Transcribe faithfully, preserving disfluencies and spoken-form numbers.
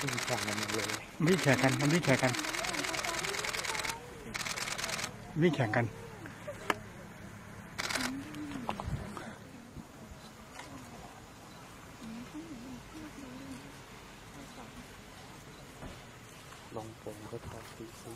วิ่งแข่งกันเลยวิ่งแข่งกันมันวิ่งแข่งกันวิ่งแข่งกันลงผมก็ทอสีสี